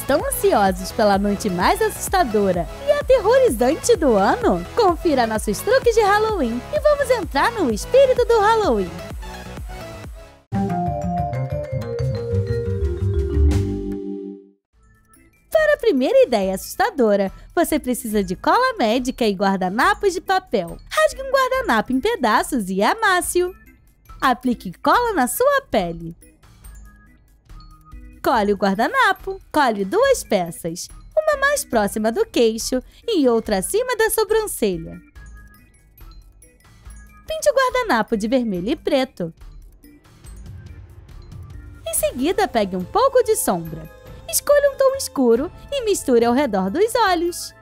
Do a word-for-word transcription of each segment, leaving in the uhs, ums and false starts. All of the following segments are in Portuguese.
Estão ansiosos pela noite mais assustadora e aterrorizante do ano? Confira nossos truques de Halloween e vamos entrar no espírito do Halloween. Para a primeira ideia assustadora, você precisa de cola médica e guardanapos de papel. Rasgue um guardanapo em pedaços e amasse-o. Aplique cola na sua pele. Cole o guardanapo, cole duas peças, uma mais próxima do queixo e outra acima da sobrancelha. Pinte o guardanapo de vermelho e preto. Em seguida, pegue um pouco de sombra. Escolha um tom escuro e misture ao redor dos olhos.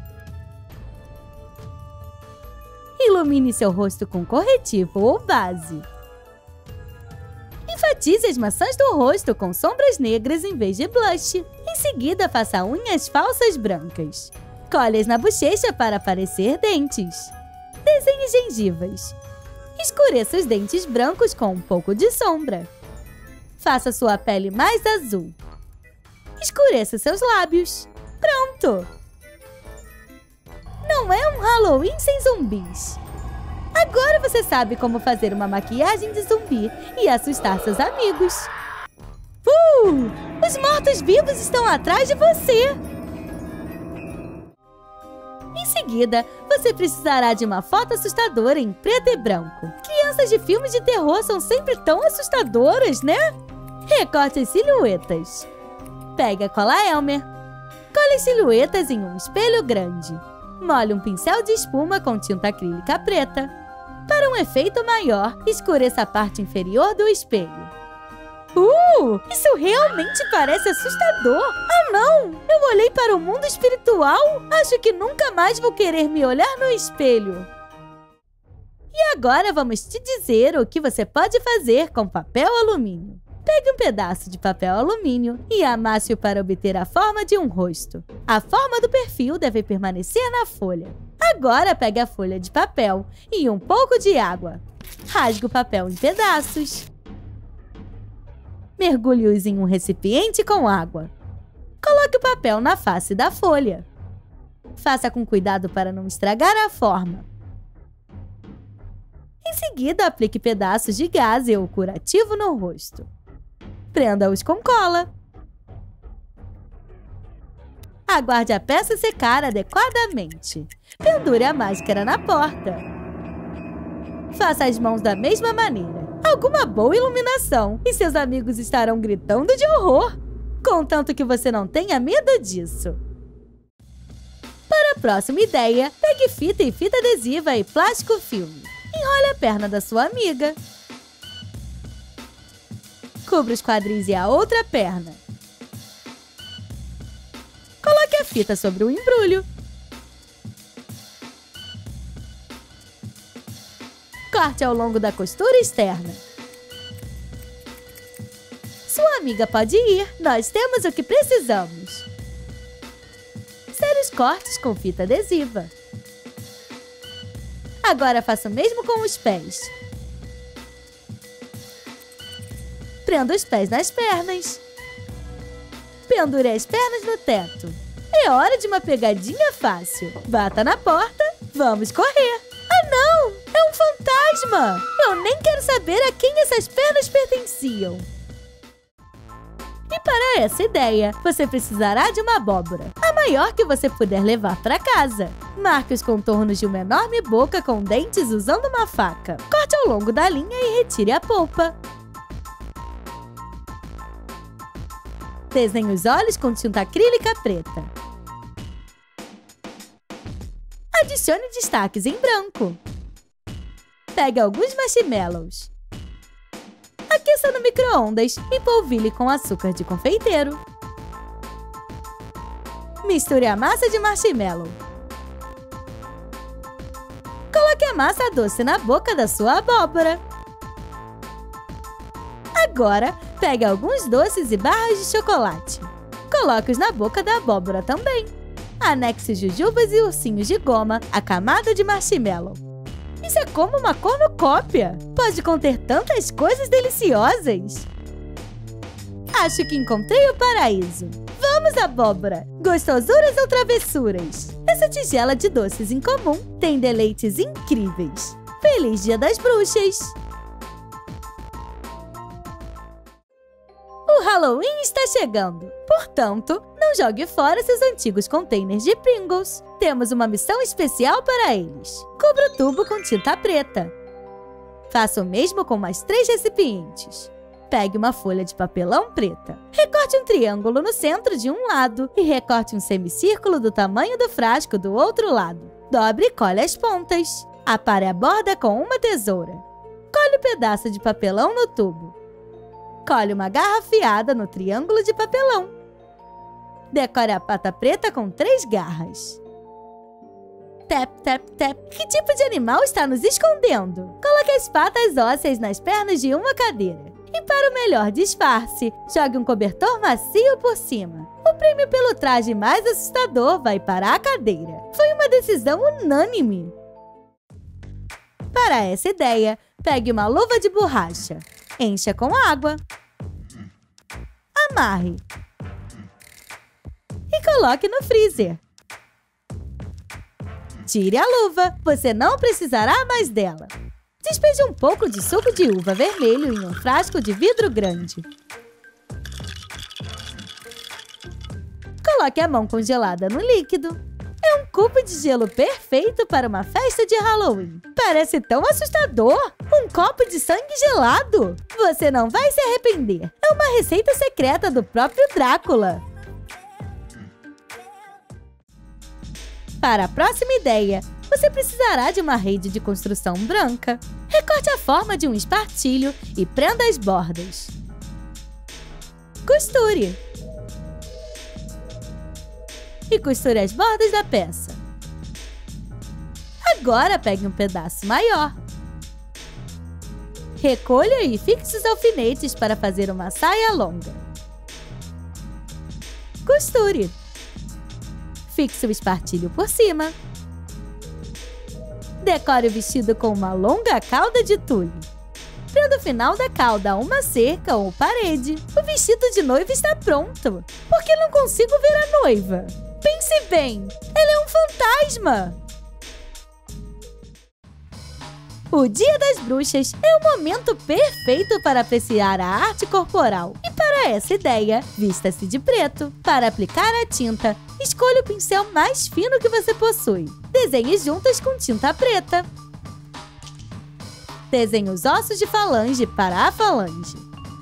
Ilumine seu rosto com corretivo ou base. Enfatize as maçãs do rosto com sombras negras em vez de blush. Em seguida, faça unhas falsas brancas. Cole-as na bochecha para parecer dentes. Desenhe gengivas. Escureça os dentes brancos com um pouco de sombra. Faça sua pele mais azul. Escureça seus lábios. Pronto! Não é um Halloween sem zumbis. Agora você sabe como fazer uma maquiagem de zumbi e assustar seus amigos. Uh! Os mortos-vivos estão atrás de você! Em seguida, você precisará de uma foto assustadora em preto e branco. Crianças de filmes de terror são sempre tão assustadoras, né? Recorte as silhuetas. Pegue a cola Elmer. Cole as silhuetas em um espelho grande. Molhe um pincel de espuma com tinta acrílica preta. Para um efeito maior, escureça a parte inferior do espelho. Uh! Isso realmente parece assustador! Ah, não! Eu olhei para o mundo espiritual? Acho que nunca mais vou querer me olhar no espelho. E agora vamos te dizer o que você pode fazer com papel alumínio. Pegue um pedaço de papel alumínio e amasse-o para obter a forma de um rosto. A forma do perfil deve permanecer na folha. Agora pegue a folha de papel e um pouco de água. Rasgue o papel em pedaços. Mergulhe-os em um recipiente com água. Coloque o papel na face da folha. Faça com cuidado para não estragar a forma. Em seguida, aplique pedaços de gaze ou curativo no rosto. Prenda-os com cola. Aguarde a peça secar adequadamente. Pendure a máscara na porta. Faça as mãos da mesma maneira. Alguma boa iluminação e seus amigos estarão gritando de horror, contanto que você não tenha medo disso. Para a próxima ideia, pegue fita e fita adesiva e plástico filme. Enrole a perna da sua amiga. Cubra os quadris e a outra perna. Coloque a fita sobre o embrulho. Corte ao longo da costura externa. Sua amiga pode ir, nós temos o que precisamos. Sere os cortes com fita adesiva. Agora faça o mesmo com os pés. Prenda os pés nas pernas. Pendure as pernas no teto. É hora de uma pegadinha fácil. Bata na porta, vamos correr. Ah, não! É um fantasma! Eu nem quero saber a quem essas pernas pertenciam. E para essa ideia, você precisará de uma abóbora, a maior que você puder levar para casa. Marque os contornos de uma enorme boca com dentes usando uma faca. Corte ao longo da linha e retire a polpa. Desenhe os olhos com tinta acrílica preta. Adicione destaques em branco. Pegue alguns marshmallows. Aqueça no micro-ondas e polvilhe com açúcar de confeiteiro. Misture a massa de marshmallow. Coloque a massa doce na boca da sua abóbora. Agora, pegue alguns doces e barras de chocolate. Coloque-os na boca da abóbora também. Anexe jujubas e ursinhos de goma à camada de marshmallow. Isso é como uma cornucópia. Pode conter tantas coisas deliciosas. Acho que encontrei o paraíso. Vamos Vamos, abóbora! Gostosuras ou travessuras? Essa tigela de doces incomum tem deleites incríveis. Feliz Dia das Bruxas! O Halloween está chegando. Portanto, não jogue fora seus antigos containers de Pringles. Temos uma missão especial para eles. Cubra o tubo com tinta preta. Faça o mesmo com mais três recipientes. Pegue uma folha de papelão preta. Recorte um triângulo no centro de um lado e recorte um semicírculo do tamanho do frasco do outro lado. Dobre e colhe as pontas. Apare a borda com uma tesoura. Colhe um pedaço de papelão no tubo. Colhe uma garra afiada no triângulo de papelão. Decore a pata preta com três garras. Tap, tap, tap. Que tipo de animal está nos escondendo? Coloque as patas ósseas nas pernas de uma cadeira. E para o melhor disfarce, jogue um cobertor macio por cima. O prêmio pelo traje mais assustador vai para a cadeira. Foi uma decisão unânime. Para essa ideia, pegue uma luva de borracha. Encha com água. Amarre. E coloque no freezer. Tire a luva, você não precisará mais dela. Despeje um pouco de suco de uva vermelho em um frasco de vidro grande. Coloque a mão congelada no líquido. É um cubo de gelo perfeito para uma festa de Halloween. Parece tão assustador! Um copo de sangue gelado! Você não vai se arrepender. É uma receita secreta do próprio Drácula. Para a próxima ideia, você precisará de uma rede de construção branca. Recorte a forma de um espartilho e prenda as bordas. Costure. E costure as bordas da peça. Agora pegue um pedaço maior. Recolha e fixe os alfinetes para fazer uma saia longa. Costure. Fixe o espartilho por cima. Decore o vestido com uma longa cauda de tule. Prenda o final da cauda a uma cerca ou parede. O vestido de noiva está pronto. Por que não consigo ver a noiva? Pense bem, ela é um fantasma! O Dia das Bruxas é o momento perfeito para apreciar a arte corporal. E para essa ideia, vista-se de preto. Para aplicar a tinta, escolha o pincel mais fino que você possui. Desenhe juntas com tinta preta. Desenhe os ossos de falange para a falange.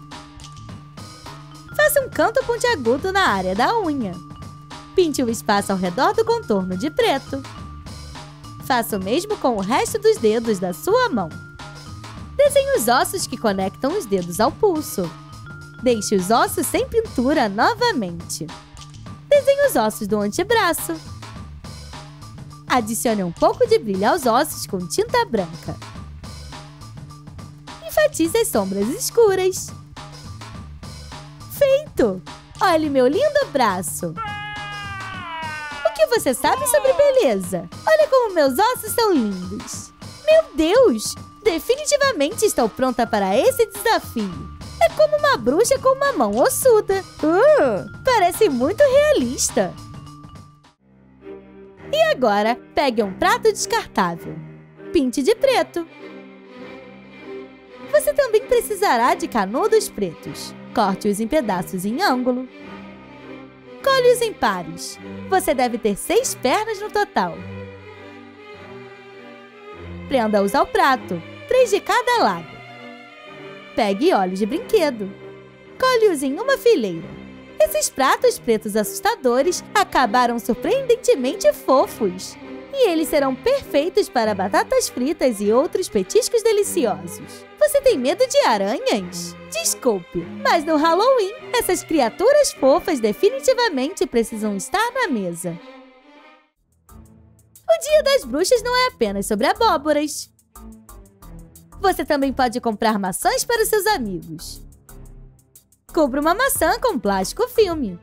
Faça um canto pontiagudo na área da unha. Pinte o espaço ao redor do contorno de preto. Faça o mesmo com o resto dos dedos da sua mão. Desenhe os ossos que conectam os dedos ao pulso. Deixe os ossos sem pintura novamente. Desenhe os ossos do antebraço. Adicione um pouco de brilho aos ossos com tinta branca. Enfatize as sombras escuras. Feito! Olhe meu lindo braço! O que você sabe sobre beleza? Olha como meus ossos são lindos! Meu Deus! Definitivamente estou pronta para esse desafio! É como uma bruxa com uma mão ossuda! Uh, parece muito realista! E agora, pegue um prato descartável. Pinte de preto. Você também precisará de canudos pretos. Corte-os em pedaços em ângulo. Colhe-os em pares. Você deve ter seis pernas no total. Prenda-os ao prato, três de cada lado. Pegue olhos de brinquedo. Colhe-os em uma fileira. Esses pratos pretos assustadores acabaram surpreendentemente fofos. E eles serão perfeitos para batatas fritas e outros petiscos deliciosos. Você tem medo de aranhas? Desculpe, mas no Halloween, essas criaturas fofas definitivamente precisam estar na mesa. O Dia das Bruxas não é apenas sobre abóboras. Você também pode comprar maçãs para os seus amigos. Cubra uma maçã com plástico filme.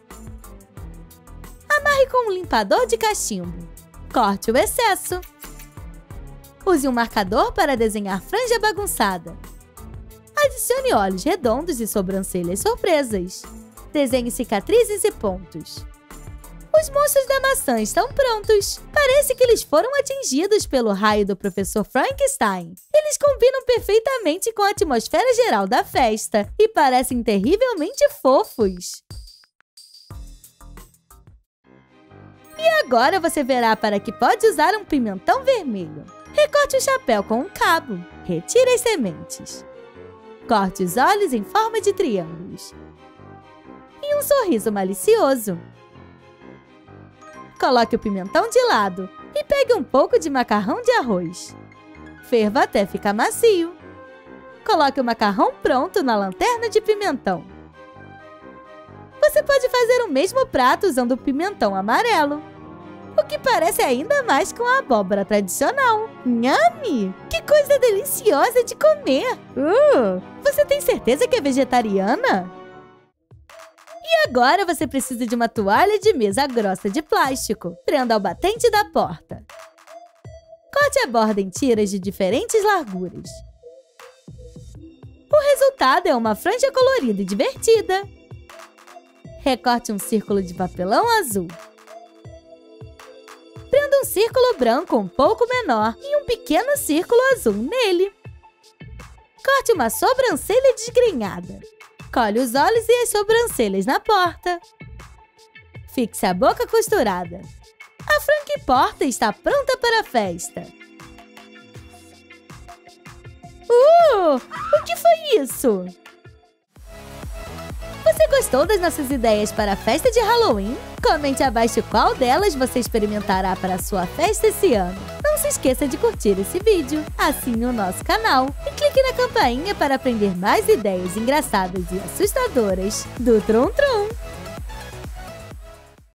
Amarre com um limpador de cachimbo. Corte o excesso. Use um marcador para desenhar franja bagunçada. Adicione olhos redondos e sobrancelhas surpresas. Desenhe cicatrizes e pontos. Os monstros da maçã estão prontos. Parece que eles foram atingidos pelo raio do professor Frankenstein. Eles combinam perfeitamente com a atmosfera geral da festa e parecem terrivelmente fofos. E agora você verá para que pode usar um pimentão vermelho. Recorte o chapéu com um cabo. Retire as sementes. Corte os olhos em forma de triângulos. E um sorriso malicioso. Coloque o pimentão de lado e pegue um pouco de macarrão de arroz. Ferva até ficar macio. Coloque o macarrão pronto na lanterna de pimentão. Você pode fazer o mesmo prato usando o pimentão amarelo, o que parece ainda mais com a abóbora tradicional. Nhame! Que coisa deliciosa de comer! Uh, você tem certeza que é vegetariana? E agora você precisa de uma toalha de mesa grossa de plástico. Prenda ao batente da porta. Corte a borda em tiras de diferentes larguras. O resultado é uma franja colorida e divertida. Recorte um círculo de papelão azul. Prenda um círculo branco um pouco menor e um pequeno círculo azul nele. Corte uma sobrancelha desgrenhada. Cole os olhos e as sobrancelhas na porta. Fixe a boca costurada. A Frank-Porta está pronta para a festa. Uh! O que foi isso? Você gostou das nossas ideias para a festa de Halloween? Comente abaixo qual delas você experimentará para a sua festa esse ano. Não se esqueça de curtir esse vídeo, assine o nosso canal e clique na campainha para aprender mais ideias engraçadas e assustadoras do Trum Trum.